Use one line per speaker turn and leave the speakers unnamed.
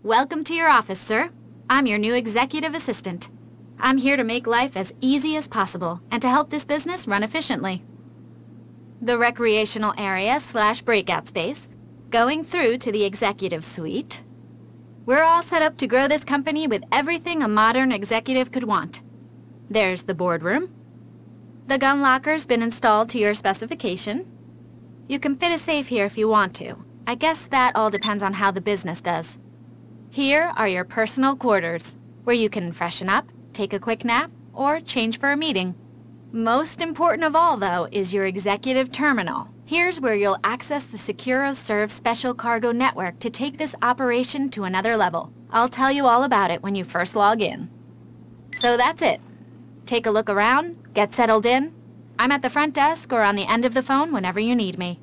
Welcome to your office, sir. I'm your new executive assistant. I'm here to make life as easy as possible and to help this business run efficiently. The recreational area / breakout space, going through to the executive suite. We're all set up to grow this company with everything a modern executive could want. There's the boardroom. The gun locker's been installed to your specification. You can fit a safe here if you want to. I guess that all depends on how the business does. Here are your personal quarters, where you can freshen up, take a quick nap, or change for a meeting. Most important of all, though, is your executive terminal. Here's where you'll access the SecuroServe Special Cargo Network to take this operation to another level. I'll tell you all about it when you first log in. So that's it. Take a look around, get settled in. I'm at the front desk or on the end of the phone whenever you need me.